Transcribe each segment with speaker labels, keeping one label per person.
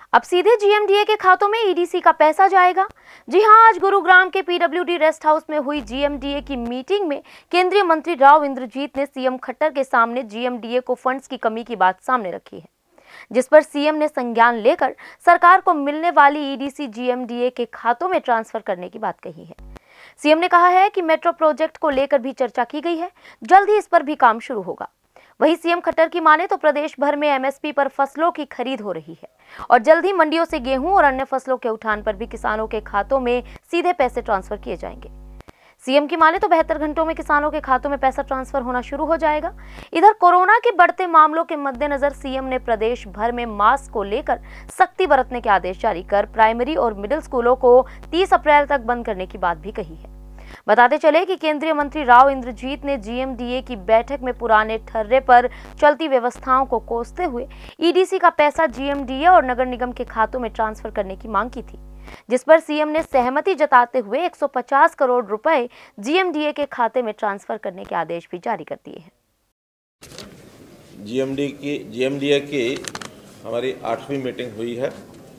Speaker 1: अब सीधे जीएमडीए के खातों में ईडीसी का पैसा जाएगा। जी हां, आज गुरुग्राम के पीडब्ल्यूडी रेस्ट हाउस में हुई जीएमडीए की मीटिंग में केंद्रीय मंत्री राव इंद्रजीत ने सीएम खट्टर के सामने जीएमडीए को फंड्स की कमी की बात सामने रखी है, जिस पर सीएम ने संज्ञान लेकर सरकार को मिलने वाली ईडीसी जीएमडीए के खातों में ट्रांसफर करने की बात कही है। सीएम ने कहा है कि मेट्रो प्रोजेक्ट को लेकर भी चर्चा की गई है, जल्द ही इस पर भी काम शुरू होगा। वहीं सीएम खट्टर की माने तो प्रदेश भर में एमएसपी पर फसलों की खरीद हो रही है और जल्द ही मंडियों से गेहूं और अन्य फसलों के उठान पर भी किसानों के खातों में सीधे पैसे ट्रांसफर किए जाएंगे। सीएम की माने तो 72 घंटों में किसानों के खातों में पैसा ट्रांसफर होना शुरू हो जाएगा। इधर कोरोना के बढ़ते मामलों के मद्देनजर सीएम ने प्रदेश भर में मास्क को लेकर सख्ती बरतने के आदेश जारी कर प्राइमरी और मिडिल स्कूलों को 30 अप्रैल तक बंद करने की बात भी कही है। बताते चले कि केंद्रीय मंत्री राव इंद्रजीत ने जीएमडीए की बैठक में पुराने ठर्रे पर चलती व्यवस्थाओं को कोसते हुए ईडीसी का पैसा जीएमडीए और नगर निगम के खातों में ट्रांसफर करने की मांग की थी, जिस पर सीएम ने सहमति जताते हुए 150 करोड़ रुपए जीएमडीए के खाते में ट्रांसफर करने के आदेश भी जारी कर दिए हैं।
Speaker 2: जीएमडीए की हमारी 8वीं मीटिंग हुई है।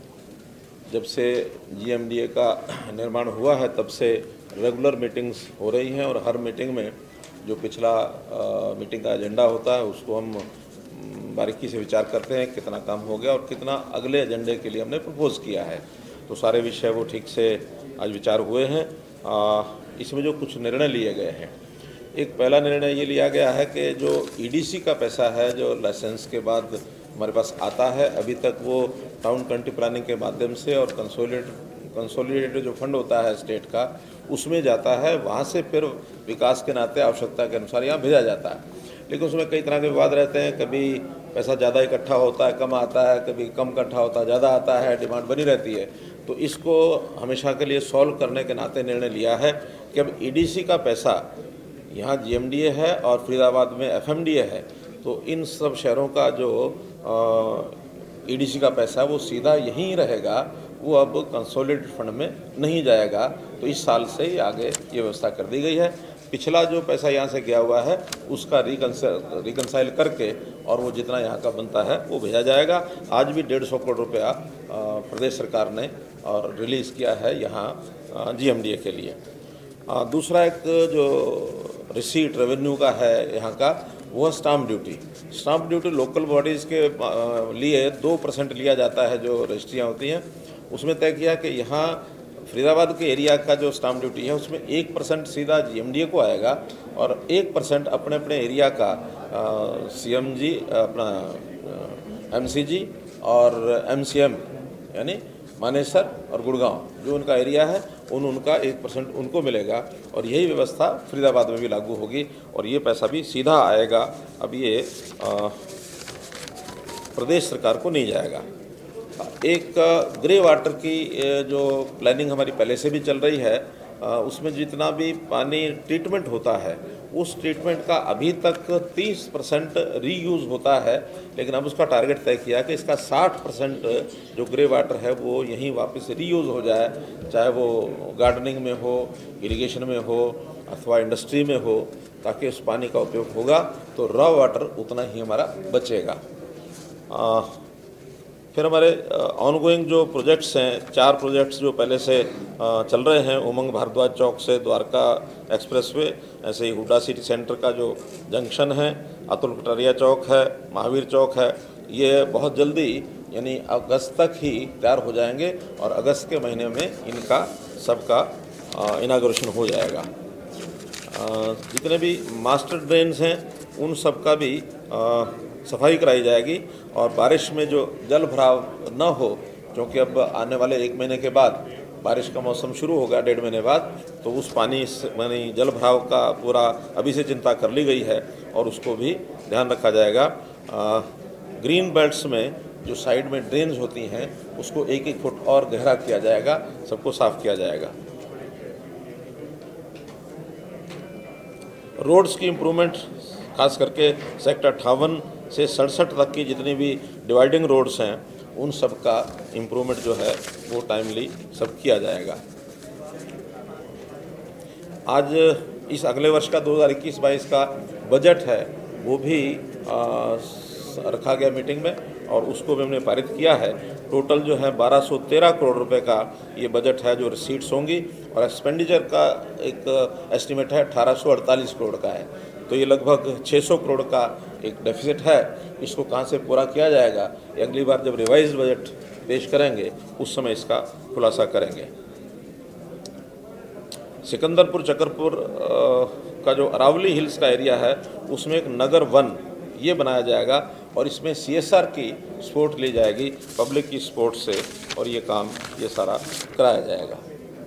Speaker 2: जब से जीएमडीए का निर्माण हुआ है तब से रेगुलर मीटिंग्स हो रही हैं और हर मीटिंग में जो पिछला मीटिंग का एजेंडा होता है उसको हम बारीकी से विचार करते हैं, कितना काम हो गया और कितना अगले एजेंडे के लिए हमने प्रपोज किया है। तो सारे विषय वो ठीक से आज विचार हुए हैं। इसमें जो कुछ निर्णय लिए गए हैं, एक पहला निर्णय ये लिया गया है कि जो ईडीसी का पैसा है जो लाइसेंस के बाद हमारे पास आता है, अभी तक वो टाउन कंट्री प्लानिंग के माध्यम से और कंसोलिडेटेड जो फंड होता है स्टेट का उसमें जाता है, वहाँ से फिर विकास के नाते आवश्यकता के अनुसार यहाँ भेजा जाता है। लेकिन उसमें कई तरह के विवाद रहते हैं, कभी पैसा ज़्यादा इकट्ठा होता है कम आता है, कभी कम इकट्ठा होता है ज़्यादा आता है, डिमांड बनी रहती है। तो इसको हमेशा के लिए सॉल्व करने के नाते निर्णय लिया है कि अब ईडीसी का पैसा यहाँ जीएमडीए है और फरीदाबाद में एफएमडीए है, तो इन सब शहरों का जो ईडीसी का पैसा वो सीधा यहीं रहेगा, वो अब कंसोलिडेटेड फंड में नहीं जाएगा। तो इस साल से ही आगे ये व्यवस्था कर दी गई है। पिछला जो पैसा यहाँ से गया हुआ है उसका रिकंसाइल करके और वो जितना यहाँ का बनता है वो भेजा जाएगा। आज भी 150 करोड़ रुपया प्रदेश सरकार ने और रिलीज़ किया है यहाँ जीएमडीए के लिए। दूसरा एक जो रिसीट रेवेन्यू का है यहाँ का, वो stamp duty. Stamp duty local bodies के लिए 2% लिया जाता है जो रजिस्ट्रियाँ होती हैं। उसमें तय किया कि यहाँ फरीदाबाद के एरिया का जो स्टाम्प ड्यूटी है उसमें 1% सीधा जीएमडीए को आएगा और 1% अपने अपने एरिया का सीएमजी, अपना एमसीजी और एमसीएम यानी मानेसर और गुड़गांव जो उनका एरिया है उनका 1% उनको मिलेगा। और यही व्यवस्था फरीदाबाद में भी लागू होगी और ये पैसा भी सीधा आएगा। अब ये प्रदेश सरकार को नहीं जाएगा। एक ग्रे वाटर की जो प्लानिंग हमारी पहले से भी चल रही है, उसमें जितना भी पानी ट्रीटमेंट होता है उस ट्रीटमेंट का अभी तक 30% रीयूज़ होता है, लेकिन अब उसका टारगेट तय किया कि इसका 60% जो ग्रे वाटर है वो यहीं वापस रीयूज़ हो जाए, चाहे वो गार्डनिंग में हो, इरिगेशन में हो अथवा इंडस्ट्री में हो, ताकि उस पानी का उपयोग होगा तो रॉ वाटर उतना ही हमारा बचेगा। फिर हमारे ऑनगोइंग जो प्रोजेक्ट्स हैं, 4 प्रोजेक्ट्स जो पहले से चल रहे हैं, उमंग भारद्वाज चौक से द्वारका एक्सप्रेसवे, ऐसे ही हुडा सिटी सेंटर का जो जंक्शन है, अतुल कटारिया चौक है, महावीर चौक है, ये बहुत जल्दी यानी अगस्त तक ही तैयार हो जाएंगे और अगस्त के महीने में इनका सबका इनाग्रेशन हो जाएगा। जितने भी मास्टर ड्रेन्स हैं उन सब का भी सफाई कराई जाएगी और बारिश में जो जल भराव न हो, क्योंकि अब आने वाले 1 महीने के बाद बारिश का मौसम शुरू होगा, 1.5 महीने बाद, तो उस पानी यानी जल भराव का पूरा अभी से चिंता कर ली गई है और उसको भी ध्यान रखा जाएगा। ग्रीन बेल्ट्स में जो साइड में ड्रेन्स होती हैं उसको 1-1 फुट और गहरा किया जाएगा, सबको साफ किया जाएगा। रोड्स की इम्प्रूवमेंट खास करके सेक्टर 58 से 67 तक की जितनी भी डिवाइडिंग रोड्स हैं उन सब का इम्प्रूवमेंट जो है वो टाइमली सब किया जाएगा। आज इस अगले वर्ष का 2021-22 का बजट है वो भी रखा गया मीटिंग में और उसको भी हमने पारित किया है। टोटल जो है 1213 करोड़ रुपए का ये बजट है जो रिसीट्स होंगी, और एक्सपेंडिचर का एक एस्टिमेट है 1848 करोड़ का है। तो ये लगभग 600 करोड़ का एक डेफिसिट है। इसको कहाँ से पूरा किया जाएगा, अगली बार जब रिवाइज बजट पेश करेंगे उस समय इसका खुलासा करेंगे। सिकंदरपुर चकरपुर का जो अरावली हिल्स का एरिया है उसमें एक नगर वन ये बनाया जाएगा, और इसमें CSR की सपोर्ट ली जाएगी, पब्लिक की सपोर्ट से, और ये काम ये सारा कराया जाएगा।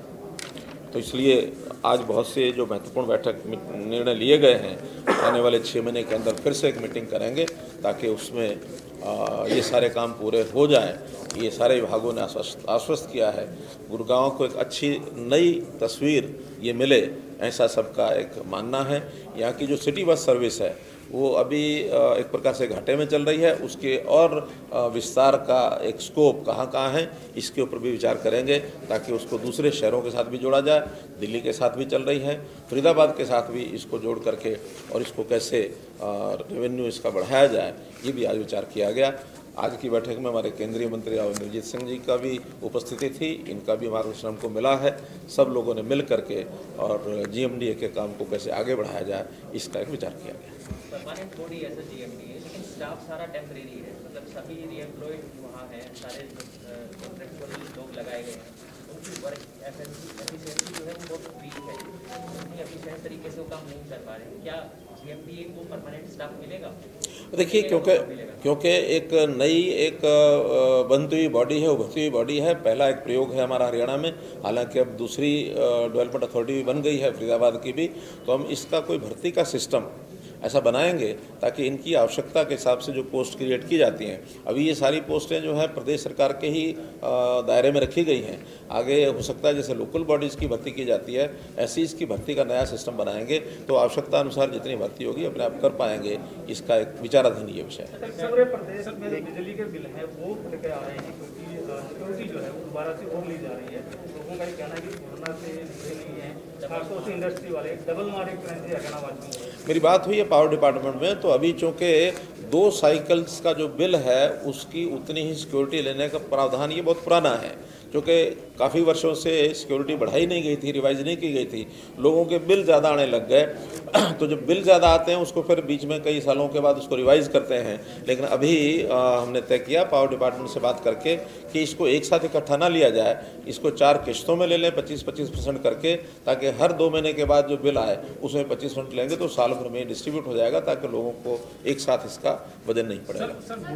Speaker 2: तो इसलिए आज बहुत से जो महत्वपूर्ण बैठक निर्णय लिए गए हैं, आने वाले 6 महीने के अंदर फिर से एक मीटिंग करेंगे ताकि उसमें ये सारे काम पूरे हो जाएं। ये सारे विभागों ने आश्वस्त किया है, गुड़गांव को एक अच्छी नई तस्वीर ये मिले, ऐसा सबका एक मानना है। यहाँ की जो सिटी बस सर्विस है वो अभी एक प्रकार से घाटे में चल रही है, उसके और विस्तार का एक स्कोप कहाँ कहाँ है इसके ऊपर भी विचार करेंगे ताकि उसको दूसरे शहरों के साथ भी जोड़ा जाए। दिल्ली के साथ भी चल रही है, फरीदाबाद के साथ भी इसको जोड़ करके और इसको कैसे रेवेन्यू इसका बढ़ाया जाए, ये भी आज विचार किया गया। आज की बैठक में हमारे केंद्रीय मंत्री राव इंद्रजीत सिंह जी का भी उपस्थिति थी, इनका भी मार्गदर्शन हमको मिला है। सब लोगों ने मिल करके और GMDA के काम को कैसे आगे बढ़ाया जाए इसका एक विचार किया गया।
Speaker 3: परमानेंट बॉडी ऐसा GMDA, लेकिन स्टाफ सारा टेम्परेरी है, मतलब सभी रीएम्प्लॉयड वहाँ हैं, सारे कॉन्ट्रैक्चुअल लोग लगाए गए हैं, उनकी वर्क एफिशिएंसी जो है वो बहुत वीक है, उतनी एफिशिएंट तरीके से वो काम नहीं कर पा रहे हैं। क्या GMDA को परमानेंट स्टाफ मिलेगा?
Speaker 2: देखिए, क्योंकि एक नई एक बनती हुई बॉडी है, उभरती हुई बॉडी है। पहला एक प्रयोग है हमारा हरियाणा में, हालांकि अब दूसरी डेवलपमेंट अथॉरिटी भी बन गई है फरीदाबाद की भी, तो हम इसका कोई भर्ती का सिस्टम ऐसा बनाएंगे ताकि इनकी आवश्यकता के हिसाब से जो पोस्ट क्रिएट की जाती हैं, अभी ये सारी पोस्टें जो है प्रदेश सरकार के ही दायरे में रखी गई हैं। आगे हो सकता है जैसे लोकल बॉडीज़ की भर्ती की जाती है, ऐसी इसकी भर्ती का नया सिस्टम बनाएंगे तो आवश्यकता अनुसार जितनी भर्ती होगी अपने आप कर पाएंगे। इसका एक विचाराधीन ये विषय है।
Speaker 4: पूरे प्रदेश में बिजली के बिल हैं वो लेके आ रहे हैं क्योंकि सिक्योरिटी जो है वो दोबारा से और ली जा रही है। लोगों का ये कहना है कि कोरोना से नहीं है, खासतौर से इंडस्ट्री वाले डबल मारे करेंसी हरियाणावाद में। मेरी
Speaker 2: बात हुई है पावर डिपार्टमेंट में, तो अभी चूँकि 2 साइकिल्स का जो बिल है उसकी उतनी ही सिक्योरिटी लेने का प्रावधान ये बहुत पुराना है, क्योंकि काफ़ी वर्षों से सिक्योरिटी बढ़ाई नहीं गई थी, रिवाइज नहीं की गई थी, लोगों के बिल ज़्यादा आने लग गए। तो जब बिल ज़्यादा आते हैं उसको फिर बीच में कई सालों के बाद उसको रिवाइज करते हैं। लेकिन अभी हमने तय किया पावर डिपार्टमेंट से बात करके कि इसको एक साथ इकट्ठा ना लिया जाए, इसको 4 किश्तों में ले लें 25-25% करके, ताकि हर 2 महीने के बाद जो बिल आए उसमें 25% लेंगे तो साल भर में डिस्ट्रीब्यूट हो जाएगा ताकि लोगों को एक साथ इसका वजन नहीं पड़ेगा।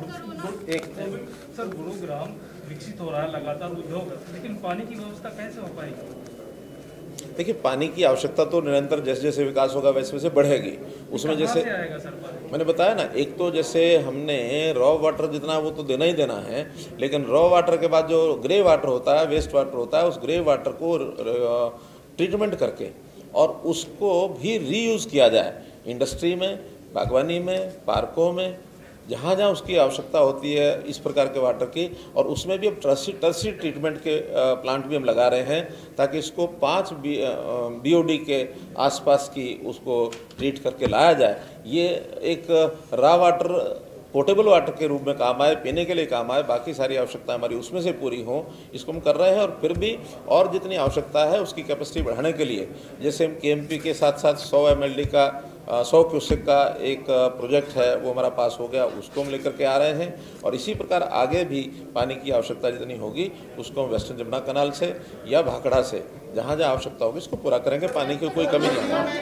Speaker 4: सर गुरुग्राम विकसित हो रहा है लगातार उद्योग, लेकिन पानी की व्यवस्था कैसे हो पाएगी?
Speaker 2: देखिए, पानी की आवश्यकता तो निरंतर जैसे जैसे विकास होगा वैसे वैसे बढ़ेगी। उसमें जैसे मैंने बताया ना, एक तो जैसे हमने रॉ वाटर जितना वो तो देना ही देना है, लेकिन रॉ वाटर के बाद जो ग्रे वाटर होता है, वेस्ट वाटर होता है, उस ग्रे वाटर को ट्रीटमेंट करके और उसको भी रीयूज़ किया जाए इंडस्ट्री में, बागवानी में, पार्कों में, जहाँ जहाँ उसकी आवश्यकता होती है इस प्रकार के वाटर की। और उसमें भी अब टर्सरी ट्रीटमेंट के प्लांट भी हम लगा रहे हैं ताकि इसको 5 BOD के आसपास की उसको ट्रीट करके लाया जाए। ये एक रॉ वाटर पोर्टेबल वाटर के रूप में काम आए, पीने के लिए काम आए, बाकी सारी आवश्यकता हमारी उसमें से पूरी हो, इसको हम कर रहे हैं। और फिर भी और जितनी आवश्यकता है उसकी कैपेसिटी बढ़ाने के लिए जैसे हम KMP के साथ साथ 100 MLD का 100 क्यूसेक का एक प्रोजेक्ट है वो हमारा पास हो गया, उसको हम लेकर के आ रहे हैं। और इसी प्रकार आगे भी पानी की आवश्यकता जितनी होगी उसको हम वेस्टर्न जमुना कनाल से या भाखड़ा से जहाँ जहाँ आवश्यकता होगी इसको पूरा करेंगे। पानी की कोई कमी नहीं है।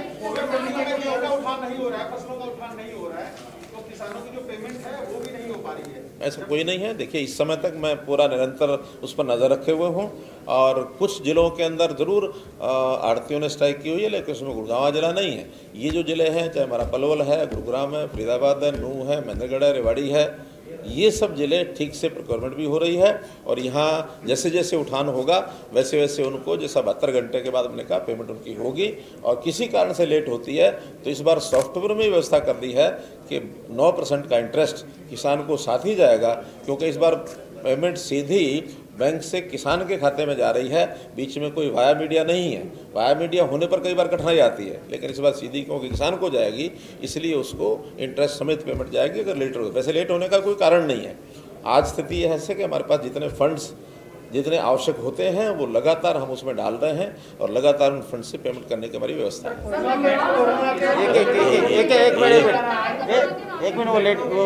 Speaker 2: ऐसा कोई नहीं है। देखिए, इस समय तक मैं पूरा निरंतर उस पर नज़र रखे हुए हूँ और कुछ जिलों के अंदर ज़रूर आड़तियों ने स्ट्राइक की हुई है, लेकिन उसमें गुड़गांव जिला नहीं है। ये जो ज़िले हैं, चाहे हमारा पलवल है, गुरुग्राम है, फरीदाबाद है, नूह है, महेंद्रगढ़ है, रेवाड़ी है, ये सब ज़िले ठीक से प्रोक्योरमेंट भी हो रही है। और यहाँ जैसे जैसे उठान होगा वैसे वैसे उनको जैसा 72 घंटे के बाद हमने कहा पेमेंट उनकी होगी। और किसी कारण से लेट होती है तो इस बार सॉफ्टवेयर में व्यवस्था कर दी है कि 9% का इंटरेस्ट किसान को साथ ही जाएगा, क्योंकि इस बार पेमेंट सीधी बैंक से किसान के खाते में जा रही है, बीच में कोई वाया मीडिया नहीं है। वाया मीडिया होने पर कई बार कठिनाई आती है, लेकिन इस बार सीधी क्योंकि किसान को जाएगी इसलिए उसको इंटरेस्ट समेत पेमेंट जाएगी अगर लेट हो। वैसे लेट होने का कोई कारण नहीं है, आज स्थिति यह है कि हमारे पास जितने फंड्स जितने आवश्यक होते हैं वो लगातार हम उसमें डाल रहे हैं और लगातार उन फंड से पेमेंट करने की हमारी व्यवस्था है।
Speaker 5: एक मिनट वो लेट वो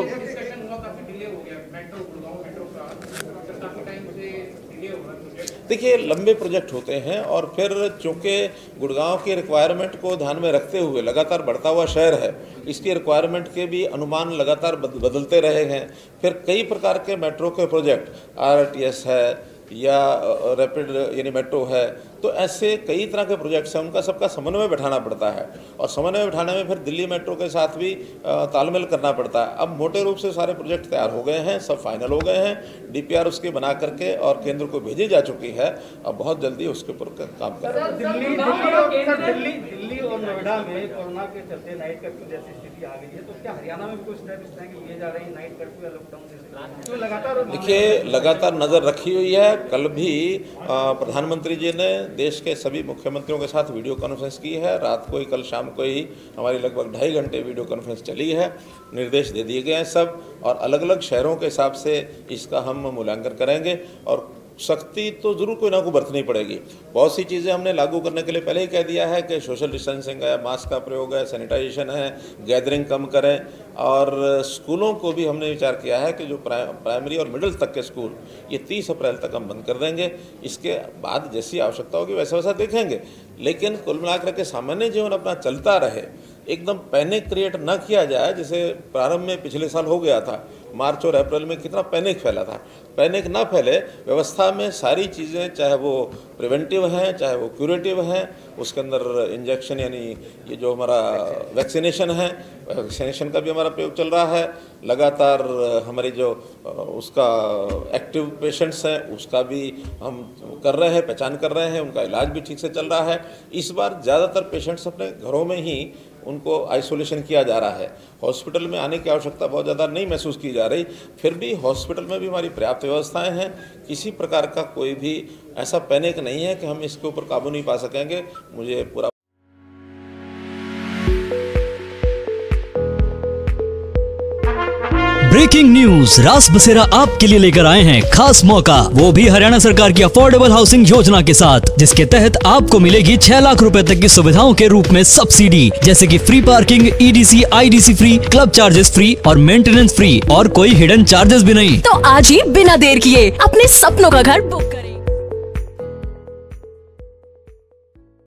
Speaker 2: देखिए, लंबे प्रोजेक्ट होते हैं और फिर चूंकि गुड़गांव की रिक्वायरमेंट को ध्यान में रखते हुए लगातार बढ़ता हुआ शहर है, इसकी रिक्वायरमेंट के भी अनुमान लगातार बदलते रहे हैं। फिर कई प्रकार के मेट्रो के प्रोजेक्ट RRTS है या रैपिड यानी मेट्रो है, तो ऐसे कई तरह के प्रोजेक्ट्स हैं, उनका सबका समन्वय बैठाना पड़ता है और समन्वय बैठाने में फिर दिल्ली मेट्रो के साथ भी तालमेल करना पड़ता है। अब मोटे रूप से सारे प्रोजेक्ट तैयार हो गए हैं, सब फाइनल हो गए हैं, DPR उसके बना करके और केंद्र को भेजी जा चुकी है। अब बहुत जल्दी उसके ऊपर काम कर रहे हैं।
Speaker 4: दिल्ली और नोएडा में कोरोना के चलते नाइट कर्फ्यू जैसी स्थिति आ गई है, तो क्या हरियाणा में भी कुछ स्टेप इस तरह के लिए जा रही है, नाइट कर्फ्यू या लॉकडाउन जैसे? तो लगातार
Speaker 2: देखिए, लगातार नज़र रखी हुई है। कल भी प्रधानमंत्री जी ने देश के सभी मुख्यमंत्रियों के साथ वीडियो कॉन्फ्रेंस की है। रात को ही, कल शाम को ही हमारी लगभग 2.5 घंटे वीडियो कॉन्फ्रेंस चली है। निर्देश दे दिए गए हैं सब, और अलग अलग शहरों के हिसाब से इसका हम मूल्यांकन करेंगे और सख्ती तो जरूर कोई ना कोई बरतनी पड़ेगी। बहुत सी चीज़ें हमने लागू करने के लिए पहले ही कह दिया है कि सोशल डिस्टेंसिंग है, मास्क का प्रयोग है, सैनिटाइजेशन है, गैदरिंग कम करें, और स्कूलों को भी हमने विचार किया है कि जो प्राइमरी और मिडिल तक के स्कूल ये 30 अप्रैल तक हम बंद कर देंगे। इसके बाद जैसी आवश्यकता होगी वैसा वैसा देखेंगे, लेकिन कुल मिलाकर के सामान्य जीवन अपना चलता रहे, एकदम पैनिक क्रिएट न किया जाए जैसे प्रारंभ में पिछले साल हो गया था। मार्च और अप्रैल में कितना पैनिक फैला था। पैनिक ना फैले, व्यवस्था में सारी चीज़ें, चाहे वो प्रिवेंटिव हैं चाहे वो क्यूरेटिव हैं, उसके अंदर इंजेक्शन यानी ये जो हमारा वैक्सीनेशन है, वैक्सीनेशन का भी हमारा प्रयोग चल रहा है। लगातार हमारी जो उसका एक्टिव पेशेंट्स हैं उसका भी हम कर रहे हैं, पहचान कर रहे हैं, उनका इलाज भी ठीक से चल रहा है। इस बार ज़्यादातर पेशेंट्स अपने घरों में ही उनको आइसोलेशन किया जा रहा है। हॉस्पिटल में आने की आवश्यकता बहुत ज़्यादा नहीं महसूस की जा रही। फिर भी हॉस्पिटल में भी हमारी पर्याप्त व्यवस्थाएं हैं। किसी प्रकार का कोई भी ऐसा पैनिक नहीं है कि हम इसके ऊपर काबू नहीं पा सकेंगे। मुझे पूरा
Speaker 6: ब्रेकिंग न्यूज रास बसेरा आपके लिए लेकर आए हैं खास मौका, वो भी हरियाणा सरकार की अफोर्डेबल हाउसिंग योजना के साथ, जिसके तहत आपको मिलेगी 6 लाख रुपए तक की सुविधाओं के रूप में सब्सिडी, जैसे कि free parking, EDC, IDC free, club charges free और मेंटेनेंस फ्री, और कोई हिडन चार्जेस भी नहीं।
Speaker 7: तो आज ही बिना देर किए अपने सपनों का घर बुक